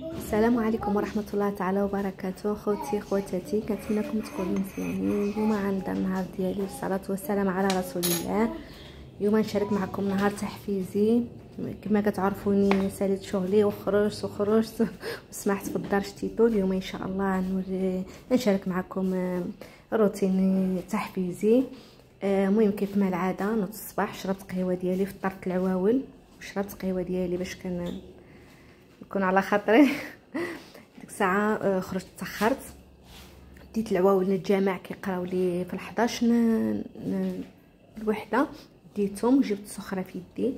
السلام عليكم ورحمه الله تعالى وبركاته. خوتي خواتاتي، كنتمنىكم تكونوا مزيانين. اليوم غنبدا النهار ديالي بالصلاه والسلام على رسول الله. اليوم نشارك معكم نهار تحفيزي. كما كتعرفوني ساليت شغلي وخرجت وسمحت في الدار شتيتو. اليوم ان شاء الله نشارك معكم روتين تحفيزي. المهم كيف ما العاده نوض الصباح، شربت قهوه ديالي، فطرت العواول وشربت قهوه ديالي باش نكون على خاطري. ديك الساعه خرجت تاخرت، ديت العواول للجامع كيقراو لي في 11 الوحده، ديتهم وجبت السخره في يدي.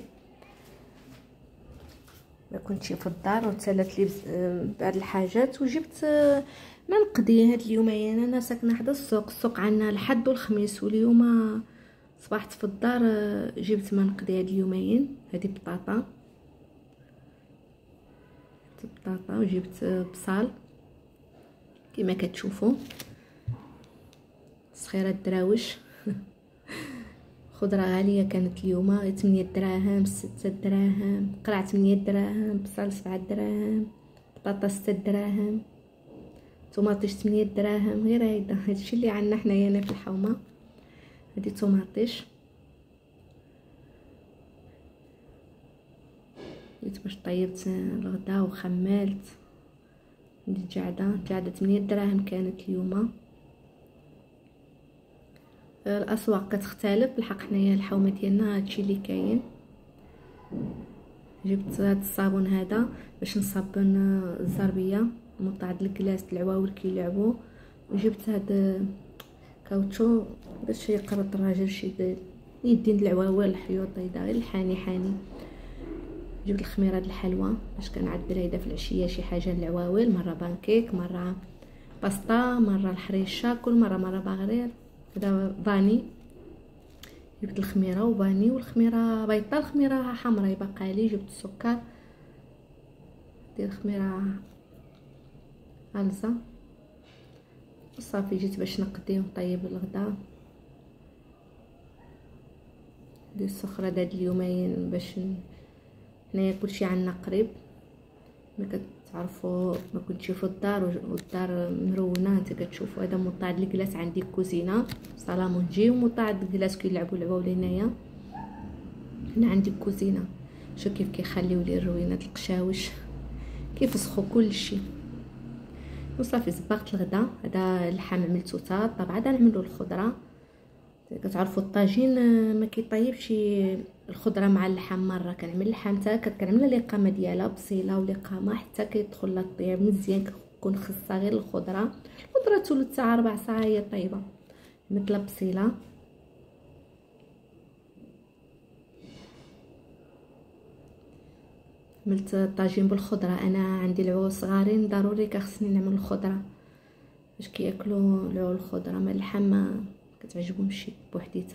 ما كنتش في الدار وتسالت لي بعض الحاجات وجبت ما نقضي. هاد اليومين انا ساكنه حدا السوق عندنا الحد والخميس، واليوم صبحت في الدار جبت ما نقضي هاد اليومين. هذه بطاطا وجبت بصل كما كتشوفوا، صخيره الدراوش. خضره غاليه كانت اليوم، 8 دراهم 6 دراهم، قرع 8 دراهم، بصل 7 دراهم، بطاطا 6 دراهم، طوماطيش 8 دراهم. غير هادشي اللي عندنا حنايا هنا في الحومه. هادي طوماطيش باش طيبت الغدا وخملت. الجعده 8 دراهم كانت اليوم. الاسواق كتختلف بالحق، حنايا الحومه ديالنا هادشي اللي كاين. جبت هاد الصابون هذا باش نصابن الزربيه مطعد الكلاس العواول كيلعبوا، وجبت هاد كاوتشو باش يقرط الراجل شي يدين العواول الحيوط هيدا غير الحاني. جبت الخميره د الحلوى باش كنعدل هيدا في العشيه شي حاجه للعواول، مره بانكيك، مره باستا، مره الحريشه، كل مره باغرير. هذا فاني، جبت الخميره وفاني، والخميره بيضاء، الخميره حمراء باقا لي. جبت السكر ديال الخميره غلزه وصافي. جيت باش نقضي ونطيب الغدا. ديال السخره داد اليومين باش حنايا كلشي عندنا قريب. ما كتعرفوا ما كنتش في الدار والدار مرونه. انت كتشوفوا هذا مطعد الكلاس، عندي كوزينه صالامونجي ومطعد الكلاس كيلعبوا العواول هنايا. هنا عندي كوزينه. شوف كيف كيخليو لي الروينات القشاوش كيفسخوا كلشي. وصافي زبقت الغدا. هذا اللحم عملته طبعا هذا نعملو الخضره. كتعرفوا الطاجين ما كيطيبش الخضره مع اللحم. مره كنعمل اللحم حتى كنعمل الاقامه ديالها بصيله والاقامه حتى كيدخل لها الطياب مزيان. كتكون خصها غير الخضره ثلث ساعه 4 ساعه هي طيبه. مثل بصيله عملت الطاجين بالخضره. انا عندي العوال صغارين ضروري خصني نعمل الخضره باش كياكلوا العوال الخضره. ما اللحم ما كتعجبهمش بوحديتها.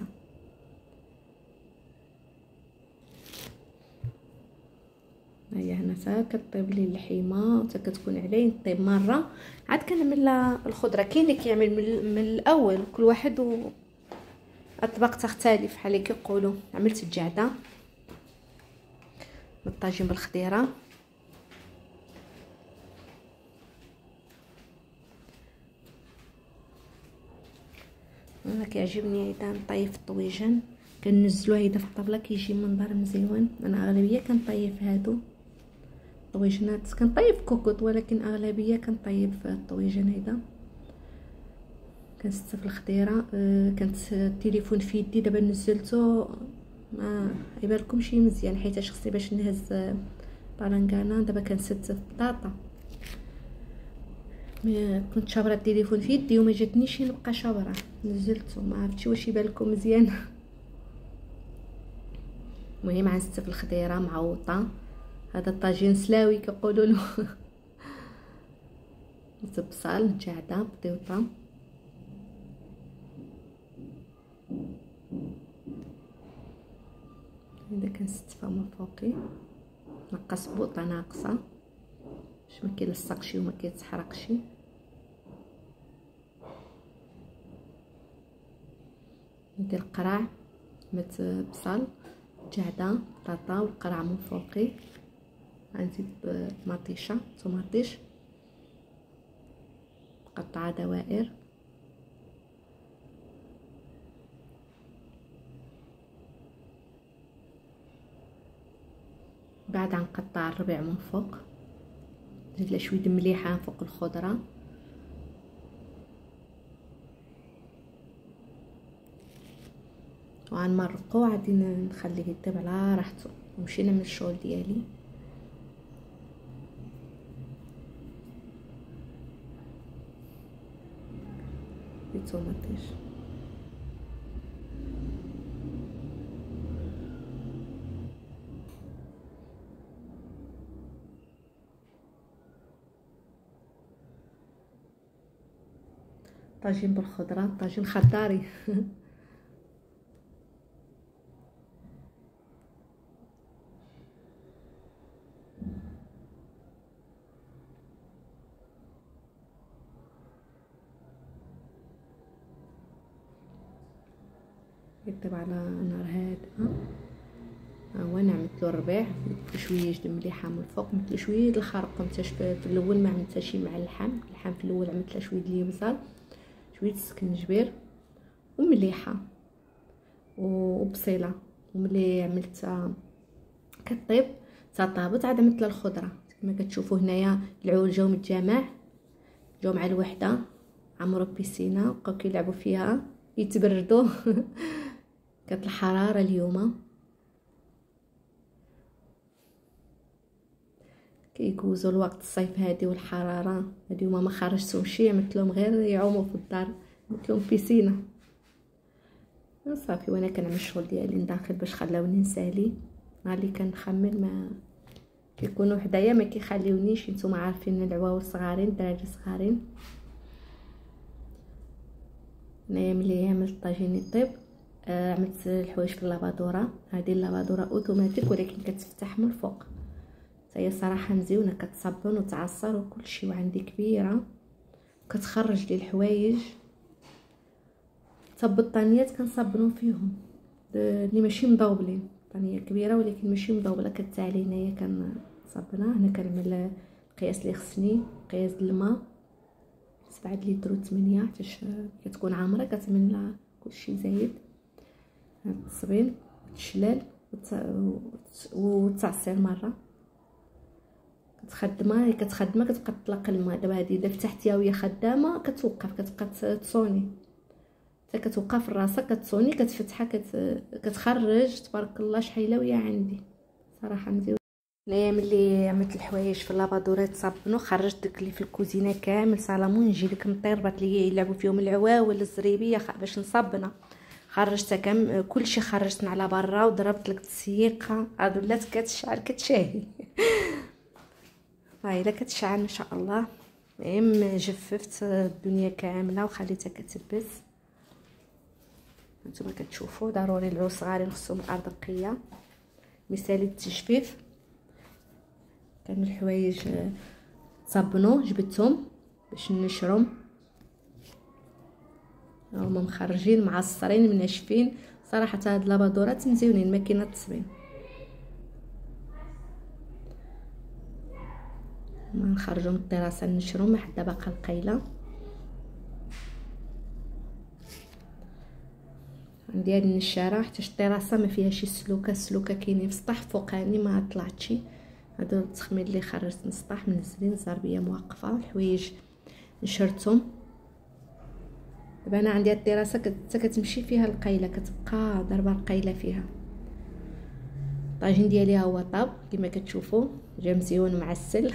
هيا هنا حتى كطيب لي اللحيمه وحتى كتكون عليه طيب مره عاد كنعمل الخضره. كاين اللي كيعمل من الاول، كل واحد اطباق تختلف بحال اللي كيقولوا. عملت الجعده بالطاجين بالخضيره. انا كيعجبني هيدا نطيب الطويجن، كننزلو هيدا في الطابله كيجي منظر مزيون. انا اغلبيه كنطيب هادو الطويجنات، كنطيب كوكوط ولكن اغلبيه كنطيب في الطويجن هيدا. كنست في الخضيره. كانت التليفون في يدي دابا نزلته ما يبانلكمش مزيان حيت خصني باش نهز بالانكانا. دابا كنست في البطاطا. كنت شابره التليفون في يدي وما جاتنيش نبقى شابره، نزلته ما عرفتش واش يبان لكم مزيان. المهم عنست في الخضيره معوطه. هذا الطاجين سلاوي كيقولوا له. بصل، جعده، بطيوطه. هذا كنستفها من فوقي، نقص بوطه ناقصه باش ما كيلصقش وما كيتحرقش. ندير القرع بصل، جعده، بطاطا والقرع من فوقي. غنزيد مطيشه طوماطيش مقطعه دوائر، بعد غنقطع الربيع من فوق، نزيد لها شويه مليحه فوق الخضره، وغنمرقو عادي نخليه يطيب على راحته، ونمشي نعمل الشغل ديالي. طوماطيش طاجين بالخضره، طاجين خضاري يطيب على نار هادئه. هو انا عملت له الربيع شويه د مليحه من الفوق، عملت له شويه د الخرق، متاش في الاول ما عملتهاش مع اللحم في الاول عملت لها شويه د اليبزار، شويه السكنجبير ومليحه وبصيله، وملي عملتها كطيب طابت عاد عملت لها الخضره كما كتشوفوا هنايا. العول جاو من الجامع، جاو مع الوحده، عمرو بيسينه بقاو كيلعبوا فيها يتبردوا كانت الحراره اليوم كيجوزوا الوقت الصيف هادي والحراره. اليوم ما خرجتهمش، عملت لهم غير يعوموا في الدار، عملت لهم بيسينه صافي. وانا كنعمل الشغل ديالي نداخل باش خلاوني نسالي، اللي كنخمم ما كيكونوا حدايا ما كيخليونيش. نتوما عارفين العواول صغارين، الدراري صغارين. انايا ملي عملت الطاجين يطيب عملت الحوايج في اللابادوره. هذه اللابادوره اوتوماتيك ولكن كتفتح من الفوق، هي صراحه مزيونه، كتصبن وتعصر وكل شيء، وعندي كبيره كتخرج لي الحوايج. حتى البطانيات كنصبنوا فيهم اللي ماشي مضوبلين، بطانيه كبيره ولكن ماشي مضوبله كتعلي هنايا كنصبنها. هنا كنعمل القياس اللي خصني، قياس الماء 7 لتر و8 حتى كتكون عامره، كتعمل لها كلشي زايد. هاد التصبين الشلال والتعصير مره كتخدمها كتبقى تطلق الماء. دابا هذه اذا فتحتيها وهي خدامه كتوقف، كتبقى تصوني حتى كتوقف راسها كتصوني، كتفتحها كتخرج. تبارك الله شحيله وهي عندي صراحه مزيونه. انايا ملي عملت الحوايج في اللابادورات صابنو، خرجت داك اللي في الكوزينه كامل صالمون، نجي لك مطيربات اللي يلعبوا فيهم العواول الزريبيه باش نصبنا، خرجتها كامل كلشي خرجتنا على برا وضربت لك التسييقه. عاد ولات كتشعل كتشاهي فايله كتشعل ان شاء الله. المهم جففت الدنيا كامله وخليتها كتبس. نتوما كتشوفوا ضروري العود صغارين خصهم الارض نقيه مثالي التجفيف. كان الحوايج صبنوا جبتهم باش نشرهم، هما مخرجين معصرين مناشفين صراحه. هاد لابادورات مزيونين، ماكينه التصبين. ما نخرجوا من الطراسه نشرهم ما حدا باقا القيله. عندي هاد النشاره حتى الطراسه ما فيها شي سلوكه كاينين في السطح فوقاني ما طلعتش. هادو التخمير اللي خرجت من السطح منزلين، الزربيه موقفه، الحوايج نشرتهم. دابا انا عندي الدراسه كتمشي فيها القيله، كتبقى ضربه القيله فيها. الطاجين ديالي ها هو طاب كما كتشوفوا، جا مزيون معسل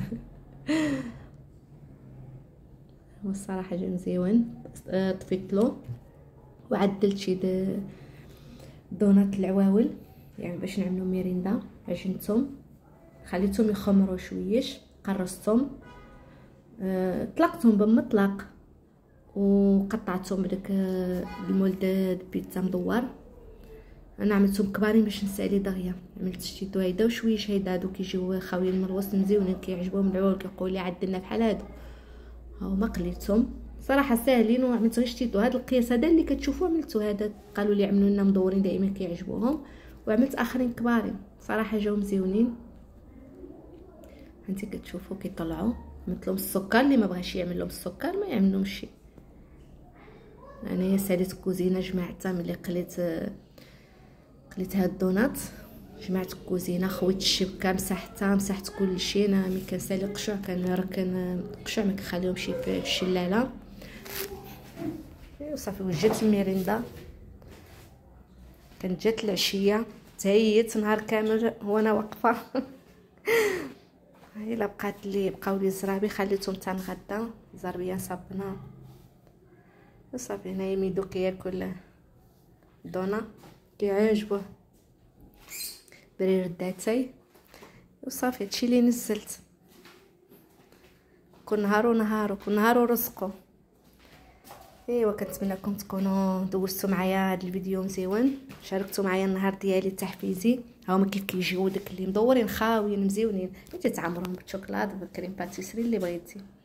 هو الصراحه جا مزيون. طفيت وعدلت شي دونات العواول يعني باش نعملوا ميريندا. عجنتهم خليتهم يخمروا شويش، قرصتهم طلقتهم بالمطلق وقطعتهم بداك المولد البيتزا مدور. انا عملتهم كبارين باش نسالي دغيا، عملت شي دويده وشويه هيدا. هادو كيجيو خاويين من الوسط مزيونين كيعجبهم العول، كيقولوا لي عدلنا بحال هادو. ها هما قليتهم صراحه ساهلين، وعملت غير شتيتو هذا القياس هذا اللي كتشوفوه عملتو هذا. قالوا لي عملوا لنا مدورين دائما كيعجبوهم، وعملت اخرين كبارين صراحه جاو مزيونين. انت كتشوفوا كيطلعوا مثلهم السكر. اللي ما بغاش يعمل لهم السكر ما يعملهمش شي. انا ساليت الكوزينه جمعتها ملي قليت هاد الدونات. جمعت الكوزينه، خويت الشبكه، مسحت كلشي. انا ملي كنسالي قشوع كنركن القشوع ما كنخليهمش في الشلاله. وصافي وجات الميريندا. كانت جات العشيه، تهيت نهار كامل وانا واقفه. هاي الا بقاو لي زرابي خليتهم حتى نغدا. زربيه صابنا وصافي. هنايا ميدو كياكل دونا كيعجبوه برير داتاي. وصافي هادشي اللي نزلت. كل نهار ورزقو. ايوا كنتمنىكم تكونوا دوزتوا معايا هذا الفيديو مزيون، شاركتوا معايا النهار ديالي التحفيزي. هاهما كيف كيجيو داك اللي مدورين خاويين مزيونين، اللي تتعمرهم بالشوكولاط بالكريم باتيسري اللي بغيتي.